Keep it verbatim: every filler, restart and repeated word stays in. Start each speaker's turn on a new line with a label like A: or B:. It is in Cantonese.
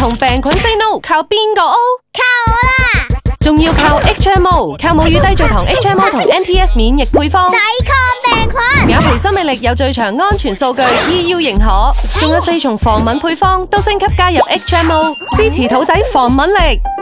A: 同病菌 say no， 靠邊個 O？
B: 靠我啦！
A: 仲要靠 H M O， 靠母乳低聚糖 H M O 同 N T S 免疫配方，
B: 抵抗病菌。
A: 眼皮生命力有最長安全數據 ，E U 認可，仲有四重防敏配方都升級加入 H M O， 支持肚仔防敏力。